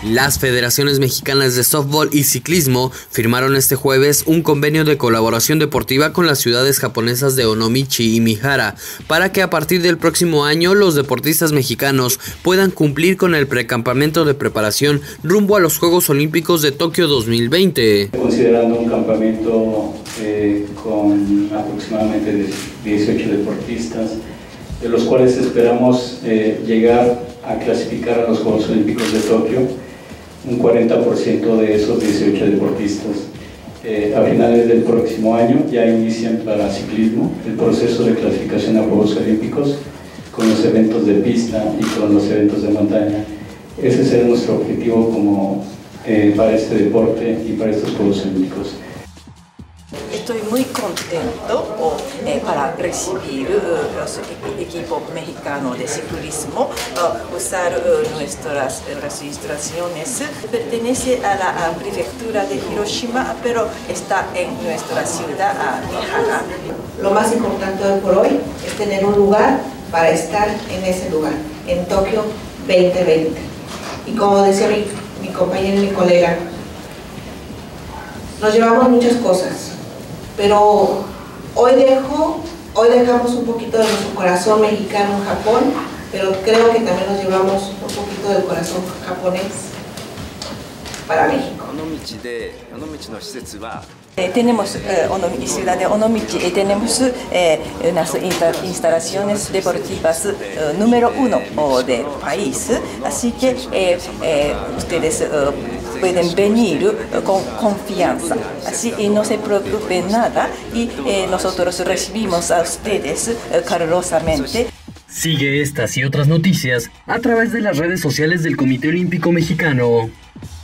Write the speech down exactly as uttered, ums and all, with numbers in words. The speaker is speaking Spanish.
Las federaciones mexicanas de softball y ciclismo firmaron este jueves un convenio de colaboración deportiva con las ciudades japonesas de Onomichi y Mihara para que a partir del próximo año los deportistas mexicanos puedan cumplir con el precampamento de preparación rumbo a los Juegos Olímpicos de Tokio dos mil veinte. Considerando un campamento eh, con aproximadamente dieciocho deportistas, de los cuales esperamos eh, llegar a clasificar a los Juegos Olímpicos de Tokio, un cuarenta por ciento de esos dieciocho deportistas. Eh, a finales del próximo año ya inician para ciclismo el proceso de clasificación a Juegos Olímpicos con los eventos de pista y con los eventos de montaña. Ese será nuestro objetivo como, eh, para este deporte y para estos Juegos Olímpicos. Estoy muy contento eh, para recibir uh, los equipos mexicanos de ciclismo, uh, usar uh, nuestras registraciones. Pertenece a la a prefectura de Hiroshima, pero está en nuestra ciudad, a Mihara. Lo más importante hoy por hoy es tener un lugar para estar en ese lugar, en Tokio veinte veinte. Y como decía mi, mi compañero y mi colega, nos llevamos muchas cosas, pero hoy, dejo, hoy dejamos un poquito de nuestro corazón mexicano en Japón, pero creo que también nos llevamos un poquito del corazón japonés para México. Eh, tenemos eh, en ciudad de Onomichi eh, tenemos eh, unas instalaciones deportivas eh, número uno oh, del país, así que eh, eh, ustedes eh, pueden venir eh, con confianza, así y no se preocupen nada y eh, nosotros recibimos a ustedes eh, calurosamente. Sigue estas y otras noticias a través de las redes sociales del Comité Olímpico Mexicano.